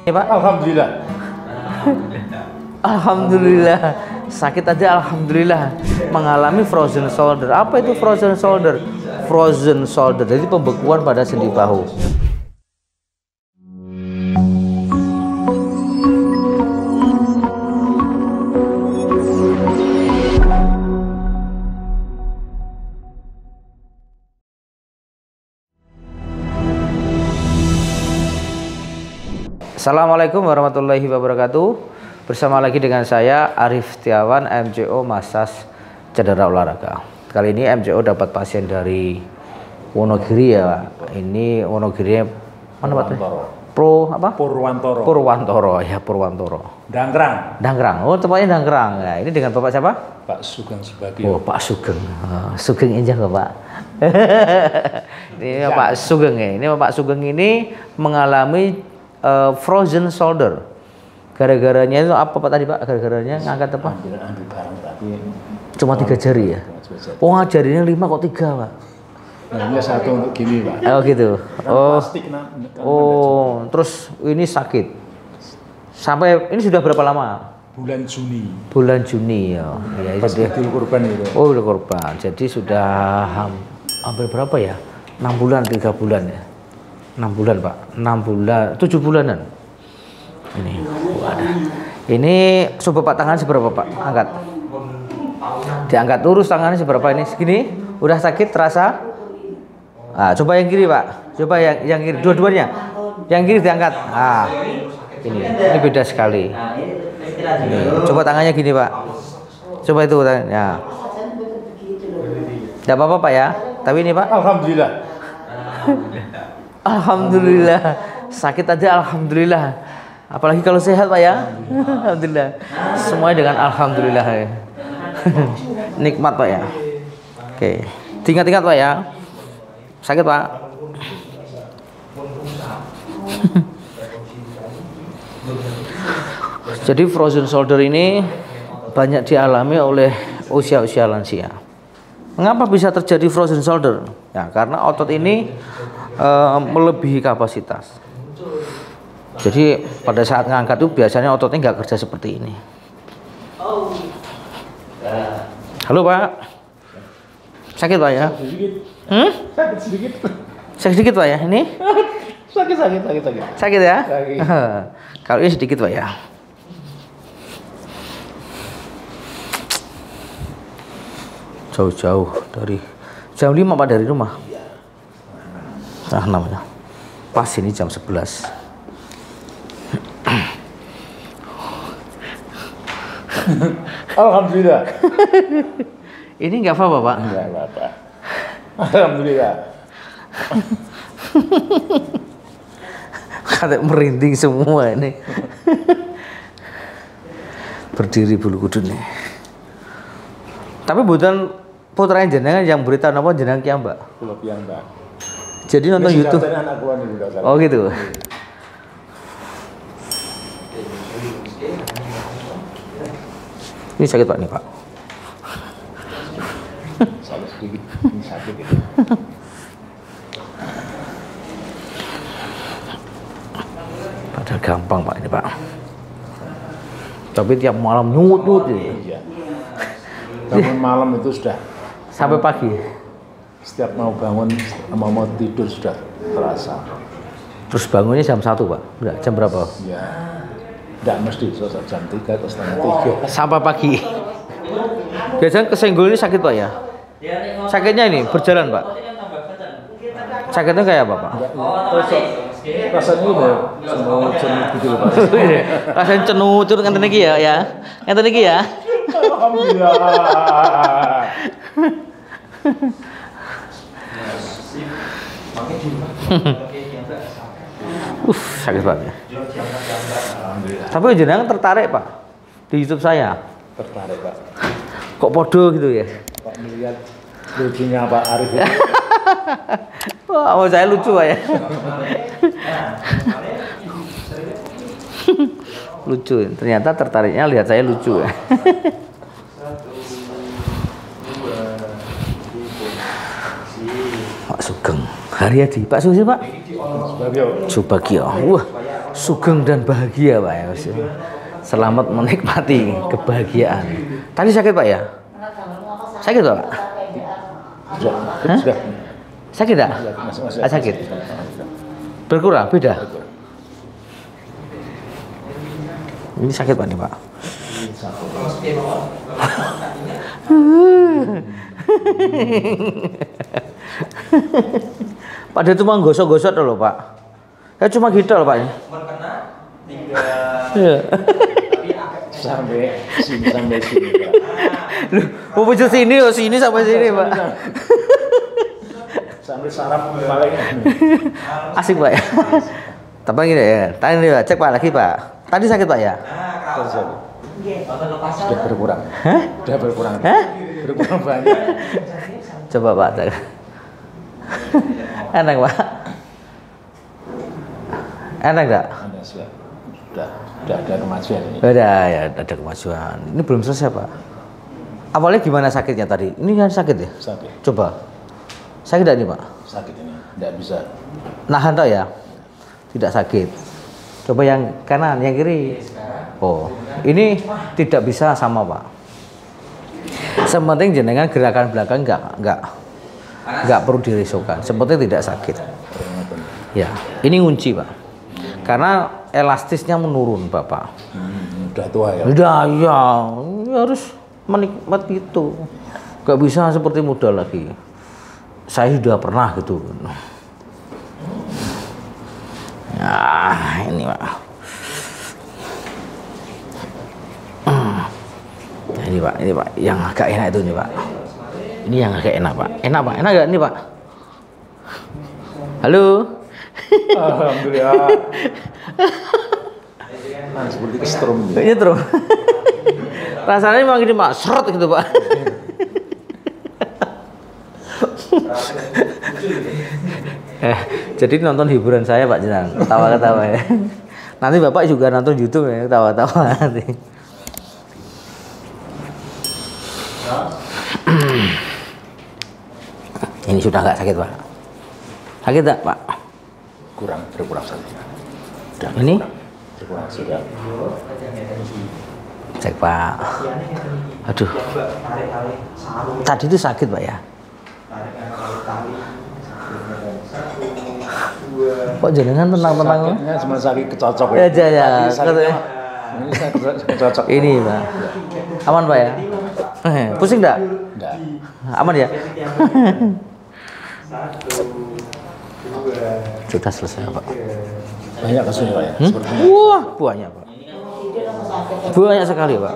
Pak? Alhamdulillah. Alhamdulillah. Sakit aja alhamdulillah. Mengalami frozen shoulder. Apa itu frozen shoulder? Frozen shoulder. Jadi pembekuan pada sendi bahu. Assalamualaikum warahmatullahi wabarakatuh. Bersama lagi dengan saya Arif Setiawan, MCO Massage Cedera Olahraga. Kali ini MCO dapat pasien dari Wonogiri ya. Ini Wonogiri mana Pak? Purwantoro. Purwantoro ya, Purwantoro. Danggrang. Oh, tempatnya Danggrang. Nah, ini dengan Bapak siapa? Pak Sugeng Subagio. Oh, Pak Sugeng. Sugeng aja Bapak. Ini Pak Sugeng ya. Ini Pak Sugeng ini mengalami frozen shoulder. Gara-garanya itu apa Pak tadi Pak? Gara-garanya ngangkat apa? Ambil barang tapi cuma 3 jari ya? Oh, jarinya 5 kok 3 Pak? hanya satu untuk gini Pak. Oh gitu. Plastik, Terus ini sakit. Sampai ini sudah berapa lama? Bulan Juni. Bulan Juni ya. Ya Pas jadi Idul Kurban itu. Oh, udah korban. Jadi sudah hampir berapa ya? 6 bulan, 3 bulan ya. 6 bulan Pak. 6 bulan, 7 bulanan. Ini. Ini coba Pak tangan seberapa Pak? Angkat. Diangkat lurus tangannya seberapa ini? Segini? Udah sakit terasa? Ah, coba yang kiri Pak. Coba yang kiri dua-duanya. Yang kiri diangkat. Ah. Ini beda sekali. Ini. Coba tangannya gini Pak. Coba itu tangannya. Enggak apa-apa Pak ya. Tapi ini Pak. Alhamdulillah. Alhamdulillah. Sakit aja alhamdulillah. Apalagi kalau sehat Pak ya. Alhamdulillah. Semuanya dengan alhamdulillah ya. Nikmat Pak ya. Oke. Ingat-ingat Pak ya. Sakit Pak. Jadi frozen shoulder ini banyak dialami oleh usia-usia lansia. Mengapa bisa terjadi frozen shoulder? Ya, karena otot ini melebihi kapasitas. Jadi pada saat ngangkat itu biasanya ototnya nggak kerja seperti ini. Halo Pak. Sakit Pak ya? Sakit sedikit. Sakit sedikit Pak ya? Ini? Sakit. Sakit ya? Sakit. Kalau ini sedikit Pak ya? Jauh-jauh dari jam 5 Pak dari rumah. Nah namanya. Pas ini jam 11. Alhamdulillah. Ini nggak apa-apa Pak? Enggak apa-apa. Alhamdulillah. Kata merinding semua ini. Berdiri bulu kuduk nih. Tapi bukan putra jenengan yang berita apa jenengan ki Mbak? Kula piyambak. Jadi nonton YouTube. Oh gitu. Ini sakit Pak nih Pak. Sedikit. Ini sakit itu. Padahal gampang Pak ini Pak. Tapi tiap malam nyut-nyut gitu. Iya. Bangun malam itu sudah Sampai pagi. setiap mau bangun mau tidur sudah terasa. Terus bangunnya jam 1 Pak? Enggak, jam berapa? Ya. Enggak mesti selesai jam 3 atau setengah 3. Sampai pagi. Biasanya kesenggol ini sakit Pak ya? Sakitnya ini berjalan Pak? Sakitnya kayak apa Pak? Rasanya udah cenut gitu loh Pak. Rasanya cenut ngenten iki ya, ngenten iki ya. Alhamdulillah. Sakit banget. Tapi jenengan tertarik Pak di YouTube saya? Tertarik Pak. Kok podo gitu ya? Pak melihat lucunya Pak Arif itu. Wah, oh, saya lucu Pak ya. Lucu, ternyata tertariknya lihat saya lucu ya. Pak Sugeng Haryadi, Pak Sugeng Pak? Subagio. Subagio. Wah, sugeng dan bahagia Pak ya. Selamat menikmati kebahagiaan. Tadi sakit Pak ya? Sakit Pak? Sudah. Sakit tak? Sakit. Berkurang, beda. Ini sakit Pak nih Pak. Pada cuma gosok-gosok loh Pak. Ya cuma gitu loh Pak. Sampai sini Pak. Loh, mau pujuk sini loh, sini sampai sini Pak. Sampai saraf palingnya. Asik Pak ya. Tapi gini ya. Tadi Pak, cek Pak lagi Pak. Tadi sakit Pak ya? Sudah berkurang. Hah? Sudah berkurang. Hah? Berkurang banyak. Coba Pak. Enak Pak. Enak enggak? Sudah ada kemajuan ini. Udah ya, ada kemajuan. Ini belum selesai Pak. Awalnya gimana sakitnya tadi? Ini kan sakit ya? Sakit. Coba. Sakit enggak nih Pak? Sakit ini. Tidak bisa. Nahan toh ya? Tidak sakit. Coba yang kanan, yang kiri. Oh, ini tidak bisa sama Pak. Sepenting jenengan gerakan belakang enggak perlu dirisaukan. Sepenting tidak sakit. Ya, ini kunci Pak. Karena elastisnya menurun Bapak. Udah tua ya. Udah ya, harus menikmati itu. Gak bisa seperti muda lagi. Saya sudah pernah gitu. Ya, ini Pak. Ini Pak, yang agak enak itu nih Pak. Ini yang agak enak Pak. Enak Pak, enak gak ini Pak? Halo. Alhamdulillah. Seperti kesetrum. Kayaknya terus. Rasanya memang gini Pak, seret gitu Pak. Jadi nonton hiburan saya Pak Jenang, ketawa-ketawa ya. Nanti Bapak juga nonton YouTube ya, ketawa-ketawa nanti. Ini sudah nggak sakit Pak? Sakit tak Pak? Berkurang saja. Ini? Berkurang sudah. Cek Pak. Aduh. Tadi itu sakit Pak ya? Kok jenengan tenang-tenang? Sakitnya cuma sakit kecocok Ya aja ya. Ini sakit kecocok. Ini Pak. Aman Pak ya? Pusing enggak? Enggak. Aman ya? Sudah selesai Pak. Banyak kasusnya Pak ya. Wah, banyak Pak. Banyak sekali Pak.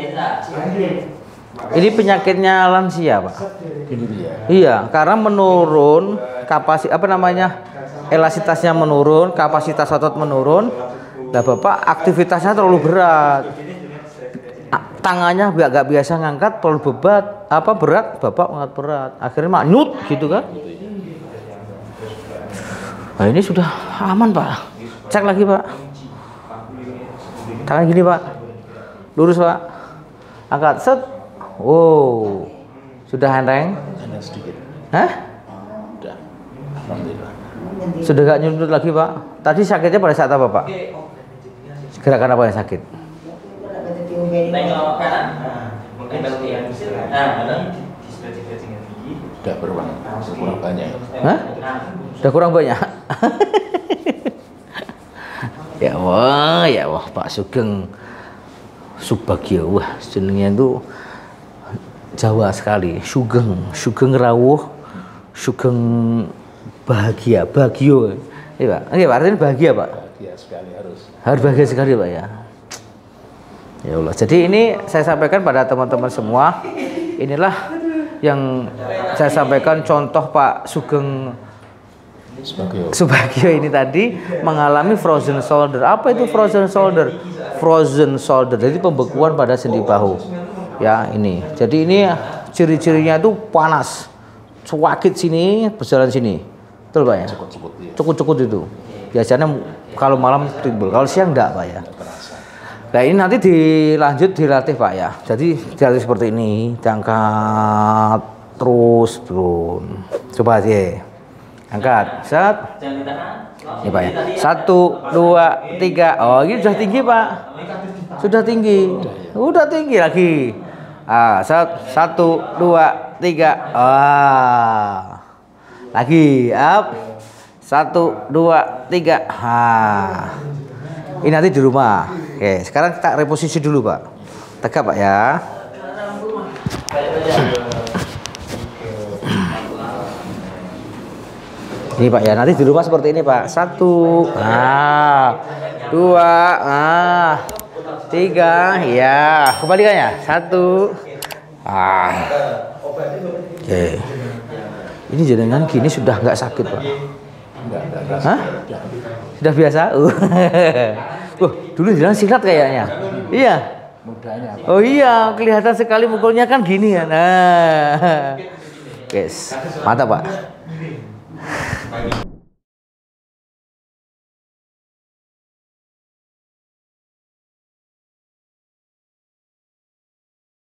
Ini penyakitnya lansia Pak. Ini dia. Iya, karena menurun elastisitasnya menurun, kapasitas otot menurun. Nah Bapak aktivitasnya terlalu berat. Tangannya agak biasa ngangkat, terlalu berat, Bapak ngangkat berat. Akhirnya manyut gitu kan. Nah ini sudah aman Pak. Cek lagi Pak. Tangan gini Pak. Lurus Pak. Angkat set. Oh. Sudah enteng? Ada sedikit. Hah? Udah. Alhamdulillah. Sudah gak nyundut lagi Pak. Tadi sakitnya pada saat apa Pak? Gerakan apa yang sakit? Udah berkurang banyak. Hah? Udah kurang banyak? Ya wah Pak Sugeng Subagio. Wah jenengnya itu Jawa sekali. Sugeng rawuh, Sugeng bahagia, bagio. Iya Pak. Oke Pak, artinya bahagia Pak. Bahagia sekali harus. Harus bahagia sekali Pak ya. Ya Allah. Jadi ini saya sampaikan pada teman-teman semua. Inilah yang saya sampaikan contoh Pak Sugeng Subagio ini tadi mengalami frozen shoulder. Apa itu frozen shoulder? Frozen shoulder. Jadi pembekuan pada sendi bahu. Ya ini. Jadi ini ciri-cirinya itu panas. Sakit sini, berjalan sini. Betul Pak ya? Cukut-cukut itu. Biasanya kalau malam timbul. Kalau siang enggak Pak ya? Nah ini nanti dilatih Pak ya. Jadi dilatih seperti ini, diangkat terus turun. Coba aja, angkat, set, Ini Pak ya. 1, 2, 3. Oh, ini sudah tinggi Pak. Sudah tinggi. Udah tinggi lagi. 1, 2, 3. Lagi up. 1, 2, 3. Ini nanti di rumah. Oke, sekarang kita reposisi dulu Pak. Tegak Pak ya. Ini Pak ya, nanti di rumah seperti ini Pak. 1, 2, 3, ya. Kembalikannya. 1. Oke. Ini jenengan gini sudah nggak sakit Pak? Enggak. Hah? Sudah biasa? Dulu jalan silat kayaknya. Iya. Mudanya apa? Oh iya, kelihatan sekali mukulnya kan gini ya. Nah. Guys, mantap Pak.